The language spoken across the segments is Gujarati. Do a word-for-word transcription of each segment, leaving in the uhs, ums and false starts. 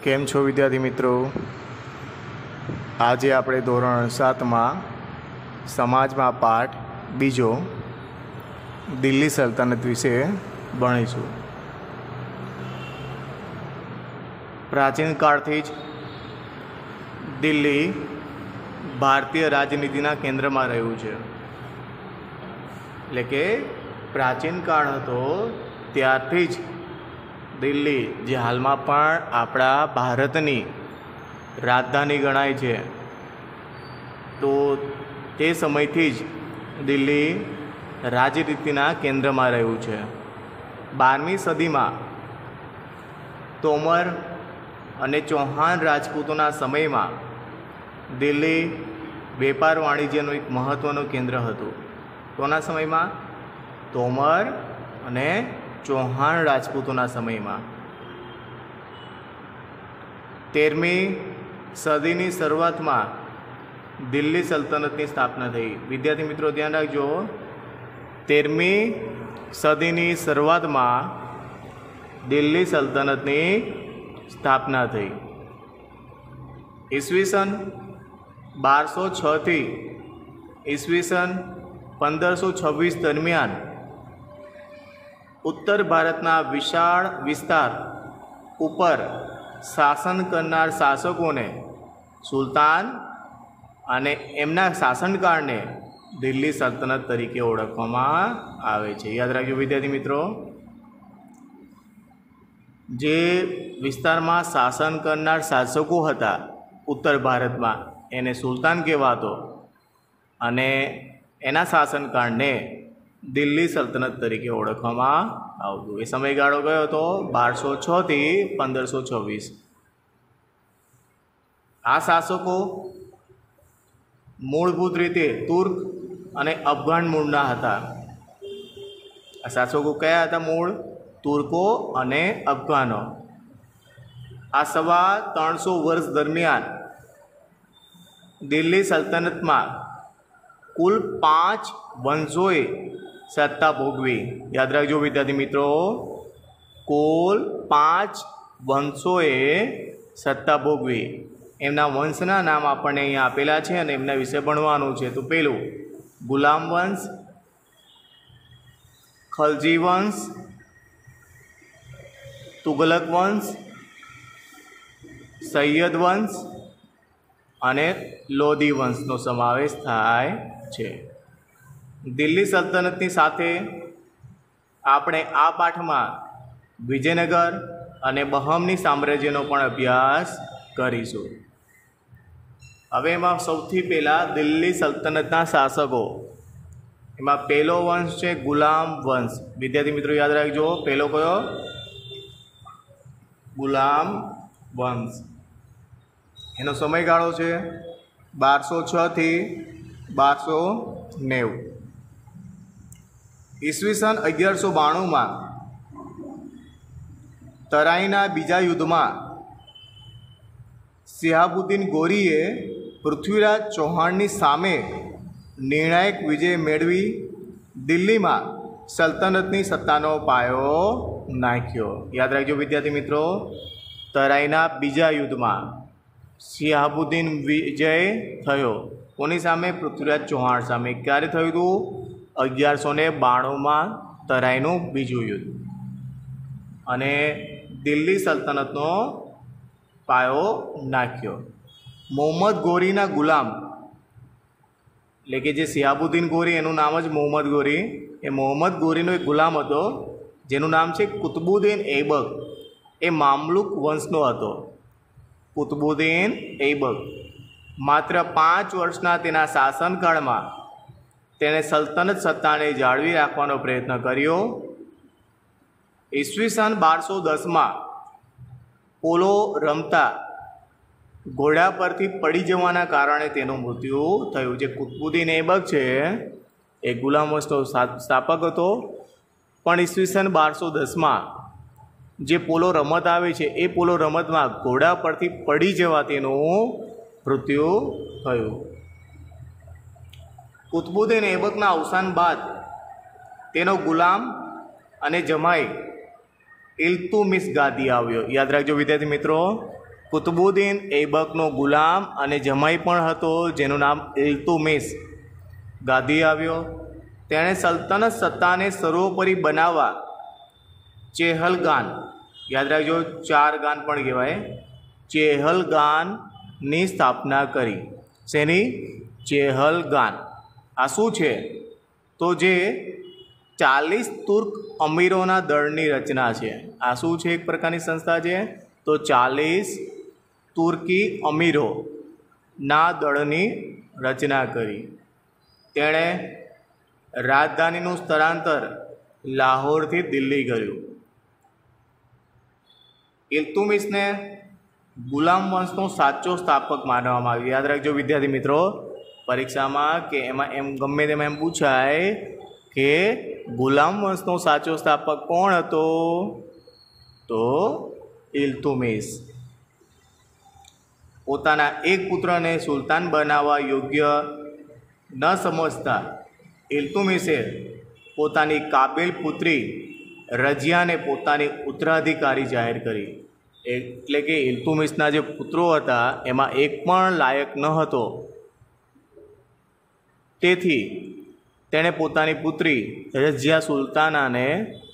केम छो विद्यार्थी मित्रों। आज आपणे धोरण सात में समाज में पाठ बीजो दिल्ली सल्तनत विषे भणीशुं। प्राचीन काळथी ज दिल्ली भारतीय राजनीतिना केंद्र में रह्युं छे। एटले के प्राचीन काळ हतो त्यारथी ज दिल्ली जे हाल में पण आपणा भारतनी राजधानी गणाय छे, तो ते समयथी ज दिल्ली राजनीतिना केंद्र में रह्युं छे। बारमी सदी में तोमर अने चौहान राजपूतोना समय में दिल्ली वेपार वाणिज्यनुं एक महत्वनुं केंद्र हतुं। कोना समय में? तोमर अने चौहान राजपूतोना समय में। तेरमी सदीनी शरूआत में दिल्ली सल्तनतनी स्थापना थई। विद्यार्थी मित्रों ध्यान राखजो, तेरमी सदीनी शरूआत में दिल्ली सल्तनतनी स्थापना थई। ईस्वीसन बार सौ छ थी ईस्वीसन पंदर सौ छवीस दरमियान उत्तर भारतना विशाळ विस्तार उपर शासन करनार शासकोने सुल्तान अने एमना शासनकाळने दिल्ली सल्तनत तरीके ओळखवामां आवे छे। याद राखजो विद्यार्थी मित्रों, जे विस्तार में शासन करनार शासको हता उत्तर भारत में एने सुल्तान कहेवातो अने एना शासनकाळने दिल्ली सल्तनत तरीके ओळखवामां आवतुं। ए समयगाळो कयो हतो? बार सौ छ थी पंदर सौ छवीस। आ शासको मूलभूत रीते तुर्क अने अफगान मूळना हता। आ शासको कया हता? मूळ तुर्को अने अफगानो। आ सवा त्रणसो वर्ष दरमियान दिल्ली सल्तनत में कुल पांच वंशोए सत्ता भोगवी। याद रखजो विद्यार्थी मित्रों, कुल पांच वंशोए सत्ता भोगवी। एमना वंशना नाम आपणे अहींया आपेला छे अने एमना विषे भणवानुं छे। तो पेलुं गुलाम वंश, खलजी वंश, तुगलक वंश, सैयद वंश अने लोधी वंशनो समावेश थाय छे। दिल्ली सल्तनतनी साथे आपणे आ पाठमां विजयनगर अने बहमनी साम्राज्यनो पण अभ्यास करीशुं। हवे एमां सौथी पहेला दिल्ली सल्तनतना शासको। एमां पहेलो वंश छे गुलाम वंश। विद्यार्थी मित्रों याद राखजो, पहेलो कयो? गुलाम वंश। एनो समयगाळो छे बार सौ छ थी बार सौ नेव। ईस्वीसन अगियार सौ बाणु में तराईना बीजा युद्ध में सिहाबुद्दीन गोरीए पृथ्वीराज चौहाननी सामे निर्णायक विजय मेळवी दिल्ली में सल्तनतनी सत्तानो पायो नाख्यो। याद राखजो विद्यार्थी मित्रों, तराईना बीजा युद्ध में सिहाबुद्दीन विजय थयो। कोनी सामे? पृथ्वीराज चौहान सामे। क्यारे थयुं हतुं? अगियार सौ ने बाणु में तराईनु बीजू युद्ध। अने दिल्ली सल्तनतनो पायो नाख्यो। मोहम्मद गोरीना गुलाम एटले के जे सिहाबुद्दीन गोरी एनु नाम ज मोहम्मद गोरी। ए मोहम्मद गोरीनो एक गुलाम हतो जेनुं नाम छे कुतुबुद्दीन ऐबक। ए मामलुक वंशनो हतो। कुतुबुद्दीन ऐबक मात्र पांच वर्षना तेना शासनकाळ में तेने सल्तनत सत्ताने जाळवी राखवानो प्रयत्न कर्यो। ईस्वीसन बार सौ दस में पोलो रमता घोड़ा परथी पड़ी जवाना कारणे तेनुं मृत्यु थयुं। जे कुतुबुद्दीन ऐबक छे ए गुलाम वंशनो स्थापक हतो, पण ईस्वीसन बार सौ दस में जे पोलो रमत आवे छे ए पोलो रमत में घोड़ा परथी पड़ी जवा तेनुं मृत्यु थयुं। कुतुबुद्दीन ऐबकना अवसान बाद तेनो गुलाम अने जमाई इल्तुमिश गादी आव्यो। याद राखजो विद्यार्थी मित्रों, કુતુબુદ્દીન ઐબકનો ગુલામ અને જમાઈ પણ હતો, જેનું નામ ઇલ્તુમિશ, ગાદી આવ્યો. તેણે સલ્તનત સત્તાને સર્વોપરી બનાવવા ચેહલગાન, યાદ રાખજો ચાર ગાન પણ કહેવાય, ચેહલગાનની સ્થાપના કરી. શેની? ચેહલગાન. આ શું છે? તો જે ચાલીસ તુર્ક અમીરોના દળની રચના છે. આ શું છે? એક પ્રકારની સંસ્થા છે. તો ચાલીસ તુર્કી અમીરોના દળની રચના કરી. તેણે રાજધાનીનું સ્થળાંતર લાહોરથી દિલ્હી કર્યું. ઇલ્તુમિશને ગુલામ વંશનો સાચો સ્થાપક માનવામાં આવ્યો. યાદ રાખજો વિદ્યાર્થી મિત્રો, પરીક્ષામાં કે એમાં એમ ગમે તેમાં એમ પૂછાય કે ગુલામ વંશનો સાચો સ્થાપક કોણ હતો? તો ઇલ્તુમિશ. પોતાના એક પુત્રને સુલતાન બનાવવા યોગ્ય ન સમજતા ઇલ્તુમિશે પોતાની કાબિલ પુત્રી રજિયાને પોતાની ઉત્તરાધિકારી જાહેર કરી. એટલે કે ઇલ્તુમિશના જે પુત્રો હતા એમાં એક પણ લાયક ન હતો. તેથી તેણે પોતાની પુત્રી રજિયા સુલતાનાને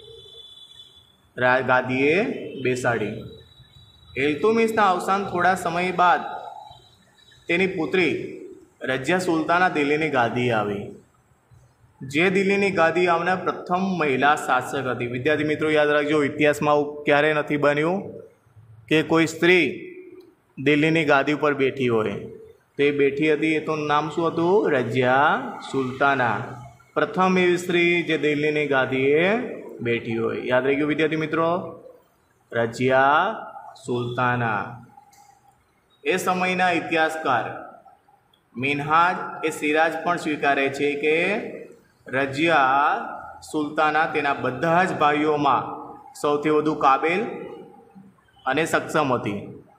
ગાદીએ બેસાડી. ઇલ્તુમિશના અવસાન થોડા સમય બાદ તેની પુત્રી રજિયા સુલતાના દિલ્હીની ગાદી આવી, જે દિલ્હીની ગાદી આવનાર પ્રથમ મહિલા શાસક હતી. વિદ્યાર્થી મિત્રો યાદ રાખજો, ઇતિહાસમાં આવું ક્યારેય નથી બન્યું કે કોઈ સ્ત્રી દિલ્હીની ગાદી ઉપર બેઠી હોય. તો એ બેઠી હતી, એ તો નામ શું હતું? રજિયા સુલતાના. પ્રથમ એવી સ્ત્રી જે દિલ્હીની ગાદીએ બેઠી હોય. યાદ રહી ગયું વિદ્યાર્થી મિત્રો? રજિયા સુલતાના. એ સમયના ઇતિહાસકાર મિનહાજ એ સિરાજ પણ સ્વીકારે છે કે રજિયા સુલતાના તેના બધા જ ભાઈઓમાં સૌથી વધુ કાબિલ અને સક્ષમ હતી.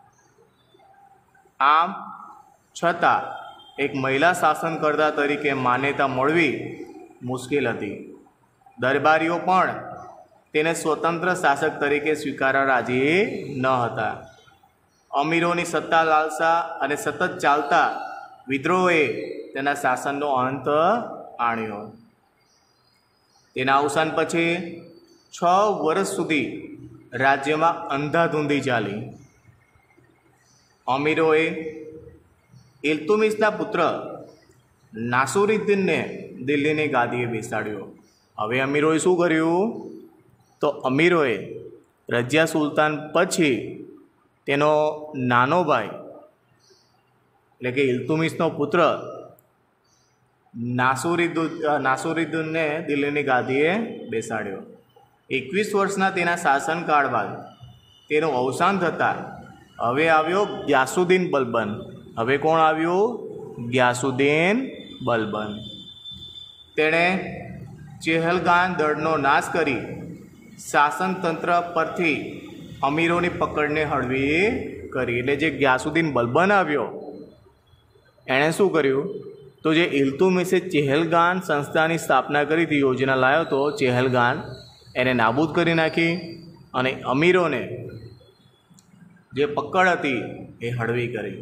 આમ છતાં એક મહિલા શાસનકર્તા તરીકે માન્યતા મળવી મુશ્કેલ હતી. દરબારીઓ પણ તેને સ્વતંત્ર શાસક તરીકે સ્વીકારવા રાજી ન હતા. અમીરોની સત્તા લાલસા અને સતત ચાલતા વિદ્રોહોએ તેના શાસનનો અંત આણ્યો. તેના અવસાન પછી છ વર્ષ સુધી રાજ્યમાં અંધાધૂંધી ચાલી. અમીરોએ ઇલ્તુમિશના પુત્ર નાસુરુદ્દીનને દિલ્હીની ગાદીએ બેસાડ્યો. હવે અમીરોએ શું કર્યું? તો અમીરોએ રજિયા સુલતાન પછી તેનો નાનો ભાઈ એટલે કે ઇલ્તુમિશનો પુત્ર નાસુરુદ્દીન નાસુરુદ્દીનને દિલ્હીની ગાદીએ બેસાડ્યો. એકવીસ વર્ષના તેના શાસનકાળ બાદ તેનું અવસાન થતાં હવે આવ્યો ગ્યાસુદ્દીન બલબન. હવે કોણ આવ્યું? ગ્યાસુદ્દીન બલબન. તેણે ચેહલગાન દળનો નાશ કરી શાસનતંત્ર પરથી અમીરોની પકડને હળવી કરી. એટલે જે ગ્યાસુદ્દીન બલબન આવ્યો એણે શું કર્યું? તો જે ઇલ્તુમિશે ચેહલગાન સંસ્થાની સ્થાપના કરી હતી, યોજના લાવ્યો હતો ચેહલગાન, એને નાબૂદ કરી નાખી અને અમીરોને જે પકડ હતી એ હળવી કરી.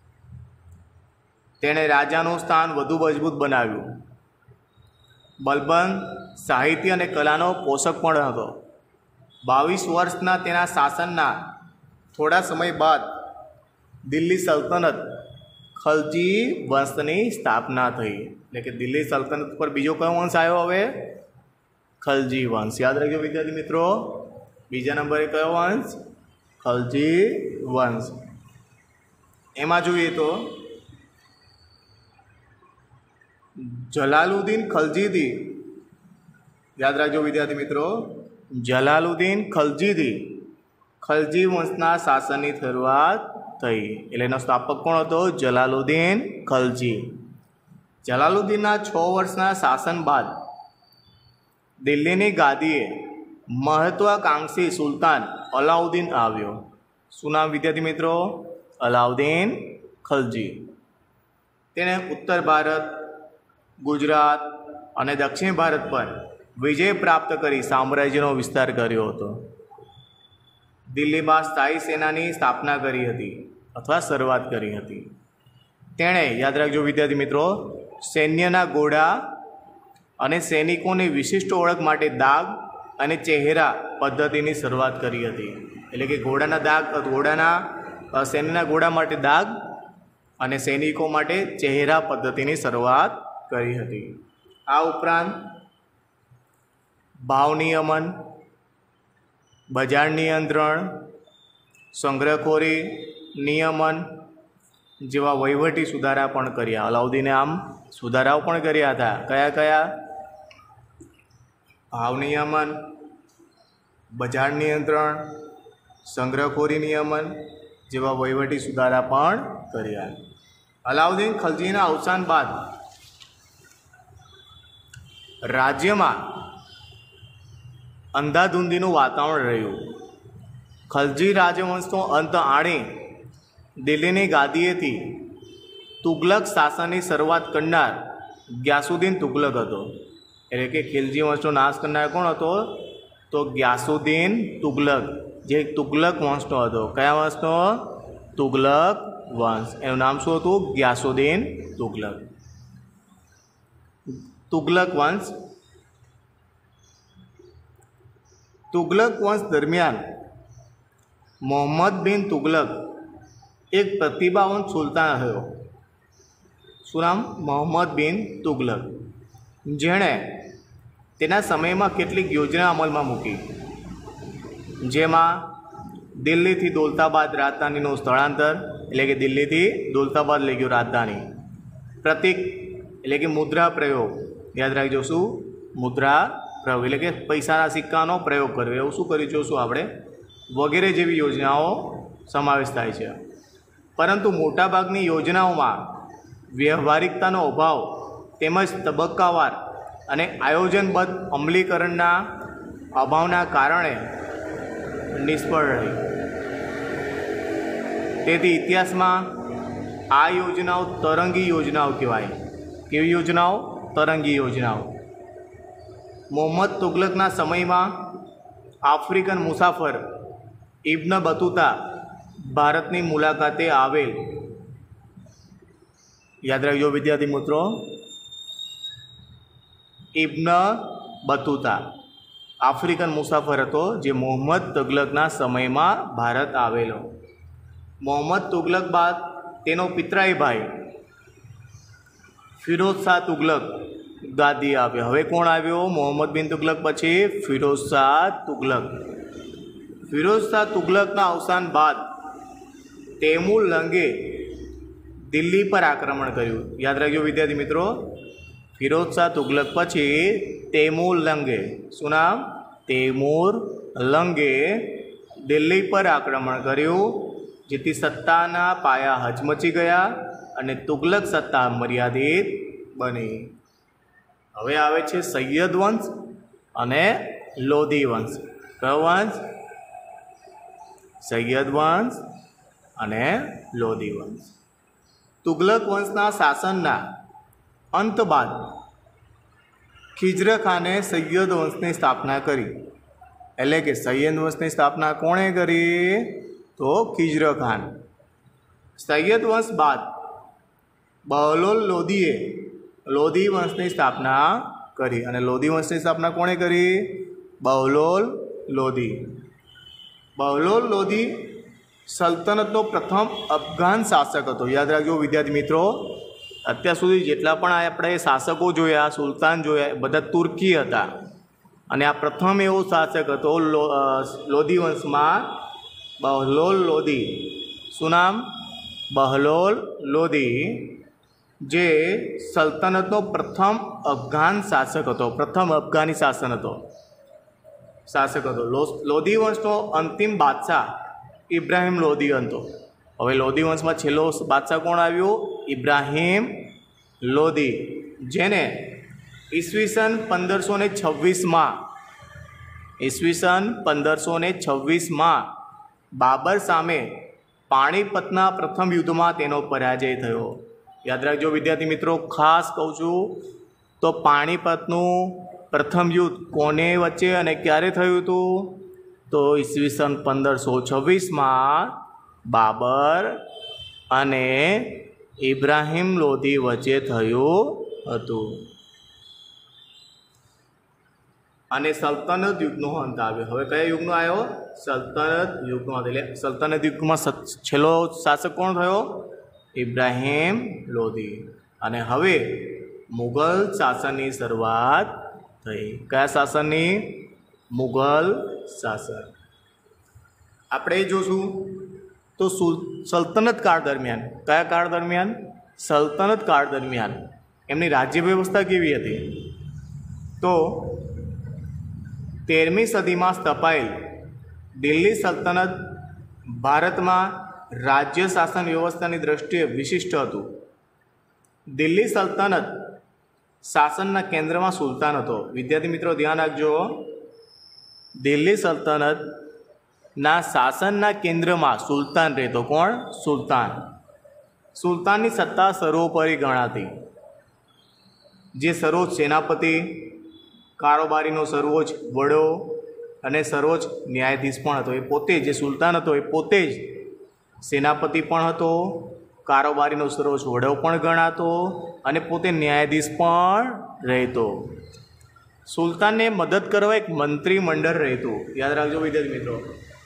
તેણે રાજાનું સ્થાન વધુ મજબૂત બનાવ્યું. બલબન સાહિત્ય અને કલાનો પોષક પણ હતો. બાવીસ વર્ષના તેના શાસનના થોડા સમય બાદ દિલ્હી સલ્તનત ખલજી વંશની સ્થાપના થઈ. એટલે કે દિલ્હી સલ્તનત પર બીજો કયો વંશ આવ્યો? હવે ખલજી વંશ. યાદ રાખજો વિદ્યાર્થી મિત્રો, બીજા નંબરે કયો વંશ? ખલજી વંશ. એમાં જોઈએ તો જલાલુદ્દીન ખલજીથી, યાદ રાખજો વિદ્યાર્થી મિત્રો, જલાલુદ્દીન ખલજીથી ખલજી વંશના શાસનની શરૂઆત થઈ. એટલે એનો સ્થાપક કોણ હતો? જલાલુદ્દીન ખલજી. જલાલુદ્દીનના છ વર્ષના શાસન બાદ દિલ્હીની ગાદીએ મહત્વાકાંક્ષી સુલતાન અલાઉદ્દીન આવ્યો. શું નામ વિદ્યાર્થી મિત્રો? અલાઉદ્દીન ખલજી. તેણે ઉત્તર ભારત, ગુજરાત અને દક્ષિણ ભારત પર વિજય પ્રાપ્ત કરી સામ્રાજ્યનો વિસ્તાર કર્યો હતો. દિલ્હીમાં સ્થાયી સેનાની સ્થાપના કરી હતી. अथवा शरूआत करी हती। तेणे याद राखजो विद्यार्थी मित्रों, सैन्यना घोड़ा अने सैनिकोनी विशिष्ट ओळख माटे दाग अने चेहरा पद्धतिनी शरूआत करी हती। एटले के घोड़ाना दाग घोड़ाना सैन्यना घोड़ा माटे दाग अने सैनिको माटे चेहरा पद्धतिनी शरूआत करी हती। आ उपरांत भाव नियमन, बजार नियंत्रण, संग्रहखोरी नियमन जेवा वहीवटी सुधारा पण कर्या। अलाउद्दीने आम सुधाराओ पण कर्या हता। कया कया? भाव नियमन, बजार नियंत्रण, संग्रहखोरी नियमन जेवा वहीवटी सुधारा पण कर्या। अलाउद्दीन खलजीना अवसान बाद राज्यमां अंधाधुंधीनुं वातावरण रह्युं। खलजी राजवंशनो अंत आणी दिल्हीनी गादीएथी तुगलक शासननी शरूआत करनार ग्यासुद्दीन तुगलक हतो। एटले के खिलजी वंशनो नाश करनार कोण हतो? तो ग्यासुद्दीन तुगलक, जे तुगलक वंशनो हतो। कया वंशनो? तुगलक वंश। एनुं नाम शुं हतुं? ग्यासुद्दीन तुगलक। तुगलक वंश तुगलक वंश दरमियान मोहम्मद बिन तुगलक एक प्रतिभावंत सुल्तान हतो। शुं नाम? मोहम्मद बिन तुगलक, जेणे तेना समयमां केटलीक योजना अमलमां मूकी, जेमां दिल्हीथी दौलताबाद राजधानीनुं स्थळांतर, एटले के दिल्हीथी दौलताबाद लई गयो राजधानी। प्रतीक एटले के मुद्रा प्रयोग, याद राखजो शुं? मुद्रा प्रयोग एटले के पैसाना सिक्कानो प्रयोग करવો। एवुं शुं કરી જોશું આપણે? वगैरे जेवी योजनाओं समावेश थाय छे। परंतु मोटाभागनी योजनाओमां व्यवहारिकतानो अभाव तेमज तबक्कावार अने आयोजनबद्ध अमलीकरणना अभावना कारणे निष्फळ रही। तेथी इतिहासमां आ योजनाओं तरंगी योजनाओं कहेवाय। केवी योजनाओं? तरंगी योजनाओं। मोहम्मद तुगलकना समयमां आफ्रिकन मुसाफर इब्न बतूता भारतनी मुलाकाते आवेल। याद राखजो विद्यार्थी मित्रों, इब्न बतूता आफ्रिकन मुसाफर हतो जे मोहम्मद तुगलकना समयमां भारत आवेलो। मोहम्मद तुगलक बाद तेनो पितराई भाई फिरोज शाह तुगलक गादी आव्यो। हवे कोण आव्यो? मोहम्मद बिन तुगलक पछी फिरोज शाह तुगलक। फिरोज शाह तुगलकना अवसान बाद तैमूर लंगे दिल्ही पर आक्रमण कर्युं। याद राखजो विद्यार्थी मित्रों, फिरोज शाह तुगलक पछी तैमूर लंगे, शुं नाम? तैमूर लंगे दिल्ही पर आक्रमण कर्युं, जेथी सत्ताना पाया हचमची गया अने तुगलक सत्ता मर्यादित बनी। हवे आवे छे सैयद वंश अने लोधी वंश। कयो वंश? सैयद वंश अने लोधी वंश। तुगलक वंशना शासनना अंत बाद खिजर खाने सैयद वंशनी स्थापना करी। एटले के सैयद वंशनी स्थापना कोणे करी? तो खिजर खान। सैयद वंश बाद बहलोल लोधीए लोधी वंशनी स्थापना करी। अने लोधी वंशनी स्थापना कोणे करी? बहलोल लोधी। बहलोल लोधी सल्तनतनो प्रथम अफगान शासक हतो। याद राखजो विद्यार्थी मित्रों, अत्यार सुधी जेटला पण आपणे शासको जोया, सुल्तान जोया, बधा तुर्की हता अने आ प्रथम एवो शासक हतो लो लोधी वंशमां बहलोल लोधी। शुं नाम? बहलोल लोधी, जे सल्तनतनो प्रथम अफगान शासक हतो। प्रथम अफगानी शासन हतो शासक हतो। लोधी वंशनो अंतिम बादशाह इब्राहिम लोधी हतो। हवे लोधी वंशमां छेल्लो बादशाह कोण आव्यो? इब्राहिम लोधी, जेने ईस्वीसन पंदरसो ने छवीस में ईस्वीसन पंदरसो ने छवीस में बाबर सामे पाणीपतना प्रथम युद्ध में तेनो पराजय थयो। याद रखजो विद्यार्थी मित्रों, खास कहूँ छूं तो पाणीपतनु प्रथम युद्ध कोने वच्चे अने क्यारे थयुं हतुं? तो ईस्वीसन पंदरसो छवीस में बाबर અને ઇબ્રાહિમ લોધી વચ્ચે થયું હતું અને સલ્તનત યુગનો અંત આવ્યો. હવે કયા યુગનો આવ્યો? સલ્તનત યુગનો અંત. એટલે સલ્તનત યુગમાં છેલ્લો શાસક કોણ થયો? ઇબ્રાહિમ લોધી. અને હવે મુગલ શાસનની શરૂઆત થઈ. કયા શાસનની? મુગલ શાસન. આપણે જોશું તો સલ્તનત કાળ દરમિયાન, કયા કાળ દરમિયાન? સલ્તનત કાળ દરમિયાન એમની રાજ્ય વ્યવસ્થા કેવી હતી? તો તેરમી સદીમાં સ્થપાયેલ દિલ્હી સલ્તનત ભારતમાં રાજ્ય શાસન વ્યવસ્થાની દ્રષ્ટિએ વિશિષ્ટ હતું. દિલ્હી સલ્તનત શાસનના કેન્દ્રમાં સુલતાન હતો. વિદ્યાર્થી મિત્રો ધ્યાન રાખજો, દિલ્હી સલ્તનતના શાસનના કેન્દ્રમાં સુલતાન રહેતો. કોણ? સુલતાન. સુલતાનની સત્તા સર્વોપરી ગણાતી. જે સર્વોચ્ચ સેનાપતિ, કારોબારીનો સર્વોચ્ચ વડો અને સર્વોચ્ચ ન્યાયાધીશ પણ હતો. એ પોતે જે સુલતાન હતો એ પોતે જ સેનાપતિ પણ હતો, કારોબારીનો સર્વોચ્ચ વડો પણ ગણાતો અને પોતે ન્યાયાધીશ પણ રહેતો. સુલતાનને મદદ કરવા એક મંત્રીમંડળ રહેતું. યાદ રાખજો વિદ્યાર્થી મિત્રો,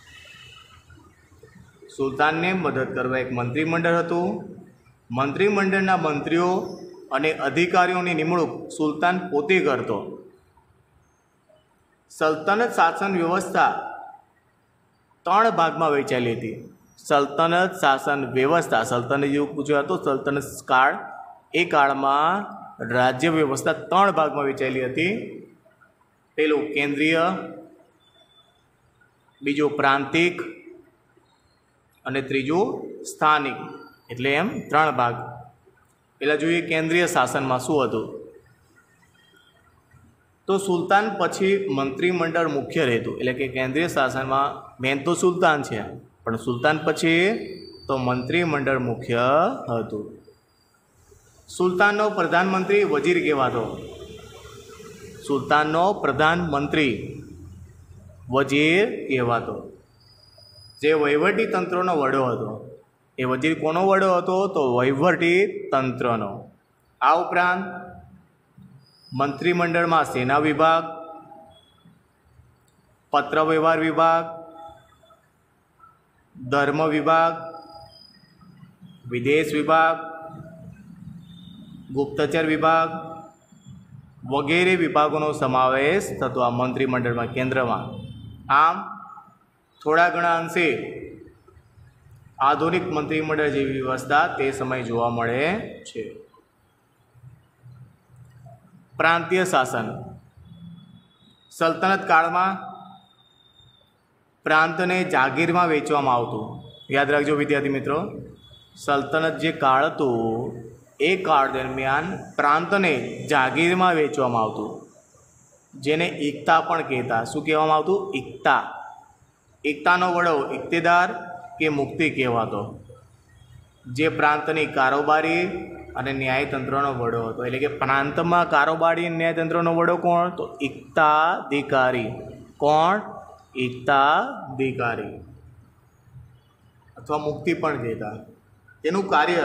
સુલતાનને મદદ કરવા એક મંત્રીમંડળ હતું. મંત્રીમંડળના મંત્રીઓ અને અધિકારીઓની નિમણૂક સુલતાન પોતે કરતો. સલ્તનત શાસન વ્યવસ્થા ત્રણ ભાગમાં વહેંચાયેલી હતી. સલ્તનત શાસન વ્યવસ્થા, સલ્તનત યુગ પૂછ્યો હતો, સલ્તનત કાળ, એ કાળમાં રાજ્ય વ્યવસ્થા ત્રણ ભાગમાં વહેંચાયેલી હતી. પેલું કેન્દ્રીય, બીજું પ્રાંતિક અને ત્રીજું સ્થાનિક. એટલે એમ ત્રણ ભાગ. પહેલાં જોઈએ કેન્દ્રીય શાસનમાં શું હતું. તો સુલતાન પછી મંત્રીમંડળ મુખ્ય રહેતું. એટલે કે કેન્દ્રીય શાસનમાં મેન તો સુલતાન છે, પણ સુલતાન પછી તો મંત્રીમંડળ મુખ્ય હતું. સુલતાનનો પ્રધાનમંત્રી વજીર કહેવાતો. સુલતાનનો પ્રધાનમંત્રી વજીર કહેવાતો, જે વહીવટી તંત્રનો વડો હતો. એ વજીર કોનો વડો હતો? તો વહીવટી તંત્રનો. આ ઉપરાંત મંત્રીમંડળમાં સેના વિભાગ, પત્ર વ્યવહાર વિભાગ, ધર્મ વિભાગ, વિદેશ વિભાગ, ગુપ્તચર વિભાગ વગેરે વિભાગોનો સમાવેશ થતો આ મંત્રીમંડળમાં, કેન્દ્રમાં. આમ થોડા ઘણા અંશે આધુનિક મંત્રીમંડળ જેવી વ્યવસ્થા તે સમયે જોવા મળે છે. પ્રાંતીય શાસન. સલ્તનત કાળમાં પ્રાંતને જાગીરમાં વેચવામાં આવતું. યાદ રાખજો વિદ્યાર્થી મિત્રો, સલ્તનત જે કાળ હતો એ કાળ દરમિયાન પ્રાંતને જાગીરમાં વેચવામાં આવતું, જેને ઇકતા પણ કહેતા. શું કહેવામાં આવતું? ઇકતા. ઇકતાનો વડો ઇક્તેદાર કે મુક્તિ કહેવાતો, જે પ્રાંતની કારોબારી અને ન્યાયતંત્રનો વડો હતો. એટલે કે પ્રાંતમાં કારોબારી ન્યાયતંત્રનો વડો કોણ? તો ઇકતાધિકારી. કોણ? ઇકતાધિકારી અથવા મુક્તિ પણ કહેતા. તેનું કાર્ય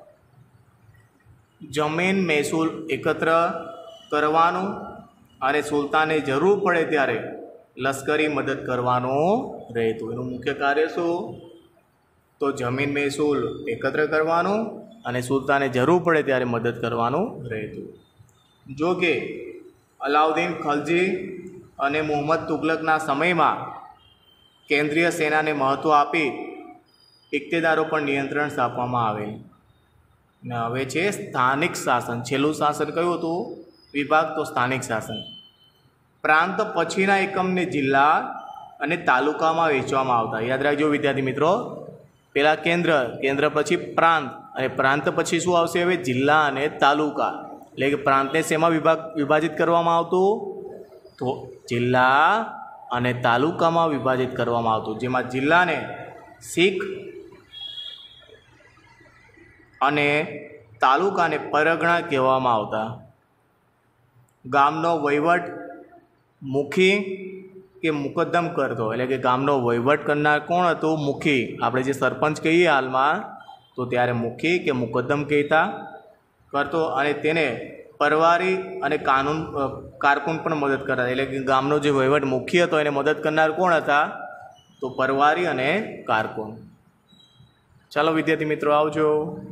જમીન મહેસૂલ એકત્ર કરવાનું અને સુલતાને જરૂર પડે ત્યારે લશ્કરી મદદ કરવાનું રહેતું. એનું મુખ્ય કાર્ય શું? તો જમીન મહેસૂલ એકત્ર કરવાનું અને સુલતાને જરૂર પડે ત્યારે મદદ કરવાનું રહેતું. જો કે અલાઉદ્દીન ખલજી અને મુહમ્મદ તુગલકના સમયમાં કેન્દ્રીય સેનાને મહત્ત્વ આપી ઇક્તેદારો પર નિયંત્રણ સ્થાપવામાં આવેલ. ને હવે છે સ્થાનિક શાસન. છેલ્લું શાસન કયું હતું? વિભાગ તો સ્થાનિક શાસન. પ્રાંત પછીના એકમને જિલ્લા અને તાલુકામાં વહેંચવામાં આવતા. યાદ રાખજો વિદ્યાર્થી મિત્રો, પહેલાં કેન્દ્ર, કેન્દ્ર પછી પ્રાંત અને પ્રાંત પછી શું આવશે? હવે જિલ્લા અને તાલુકા. એટલે કે પ્રાંતને શેમાં વિભાગ વિભાજિત કરવામાં આવતું? તો જિલ્લા અને તાલુકામાં વિભાજિત કરવામાં આવતું, જેમાં જિલ્લાને શીખ અને તાલુકાને પરગણા કહેવામાં આવતા. ગામનો વહીવટ મુખી કે મુકદ્દમ કરતો. એટલે કે ગામનો વહીવટ કરનાર કોણ હતું? મુખી. આપણે જે સરપંચ કહીએ હાલમાં તો ત્યારે મુખી કે મુકદ્દમ કહેતા કરતો અને તેને પરવારી અને કાનૂન કારકુન પણ મદદ કરતા. એટલે કે ગામનો જે વહીવટ મુખી હતો એને મદદ કરનાર કોણ હતા? તો પરવારી અને કારકુન. ચાલો વિદ્યાર્થી મિત્રો, આવજો.